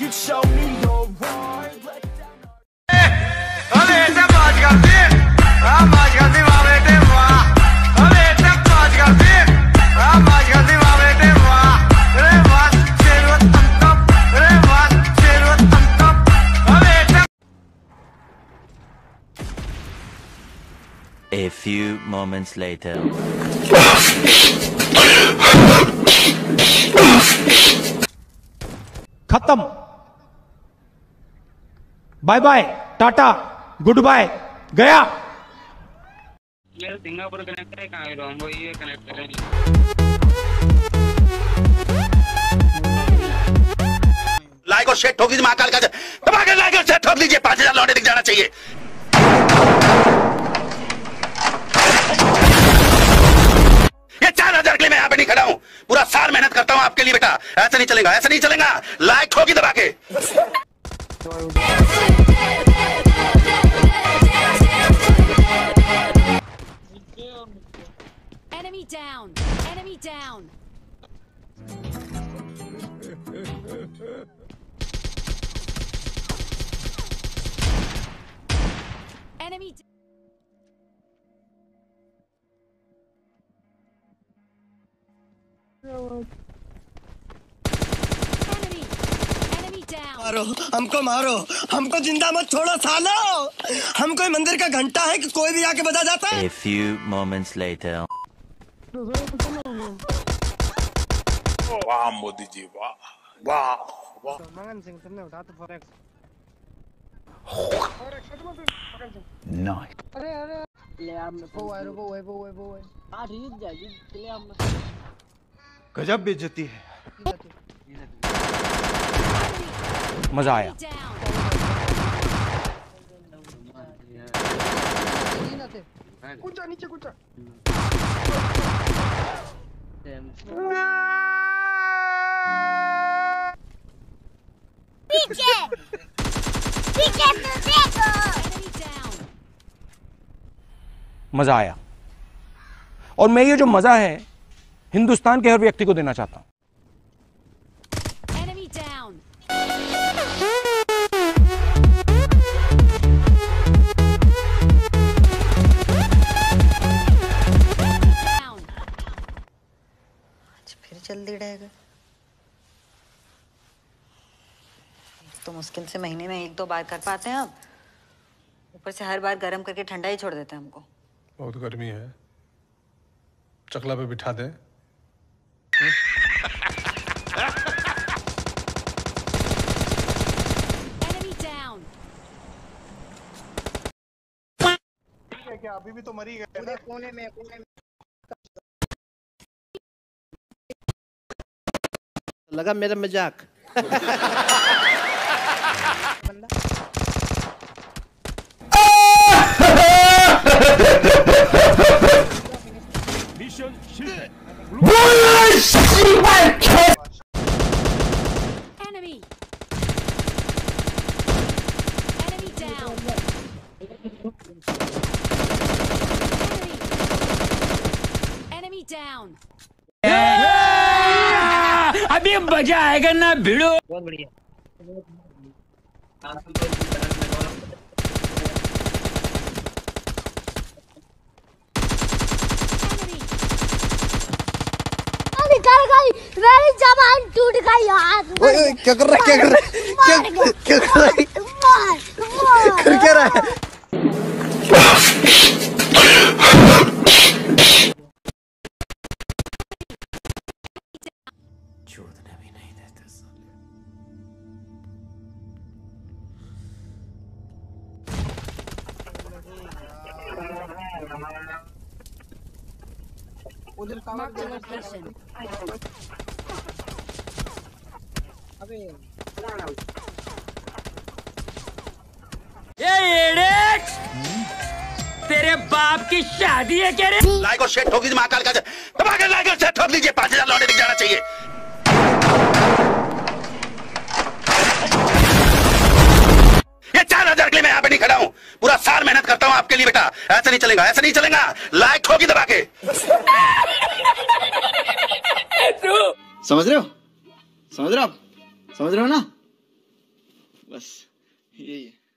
could show me your heart. A few moments later. खत्म, bye bye, tata, goodbye, गया। मेरा Singapore connect है, कहाँ है वो ये कनेक्ट करें। लाइक और शेयर ठोक दीजिए, महाकाल का दबा के लाइक और शेयर ठोक दीजिए, 5000 लौटे दिख जाना चाहिए। ये 4000 के लिए मैं यहाँ पे नहीं खड़ा हूँ, पूरा साल मेहनत करता हूँ आपके लिए बेटा। ऐसा नहीं चलेगा, ऐसा नहीं चलेगा। लाइक ठोकी दबा के। Enemy down. Enemy down. Enemy. Enemy down. मारो हमको, मारो हमको, जिंदा मत छोड़ो सालो। हम कोई मंदिर का घंटा है कि कोई भी आके बजा जाता है। A few moments later. वाह मोदी जी, वाह वाह वाह। मगन सिंह तुमने उठा तो फॉरेक्स। नाइस। अरे अरे ले आप में वो है हां ठीक जाएगी ले आप में। गजब बेइज्जती है। मजा आया। कुछ नीचे कुछ पीछे पीछे तो देखो। मजा आया, और मैं ये जो मजा है हिंदुस्तान के हर व्यक्ति को देना चाहता हूं। Enemy down. फिर जल्दी रहेगा। तो मुश्किल से महीने में 1-2 बार कर पाते हैं अब, ऊपर से हर बार गर्म करके ठंडा ही छोड़ देते हैं हमको। बहुत गर्मी है, चकला पे बिठा दे। Enemy down. क्या अभी भी तो मरी गए ना। कोने में लगा मेरा मजाक। 미션 실패. Enemy. Enemy down. Enemy down. अभी मजा आएगा ना भिड़ो। बहुत बढ़िया। निकल गई मेरी जबान, टूट गई यार। ओए क्या कर रहा है, क्या कर रहा है, क्या कर रहा है, कर क्या रहा है। चोदने भी नहीं देते साले। Mark the location. अबे तेरे बाप की शादी है क्या रे? लाइक और शेयर ठोक दीजिए, महाकाल का दबा के लाइक और शेयर ठोक दीजिए, 5000 लौटे दिख जाना चाहिए। ये 4000 के लिए मैं यहाँ पे नहीं खड़ा हूँ, पूरा साल मेहनत करता हूँ आपके लिए बेटा। ऐसा नहीं चलेगा, ऐसा नहीं चलेगा। लाइक ठोकी दबा के। समझ रहे हो, समझ रहे हो आप, समझ रहे हो ना। बस यही है।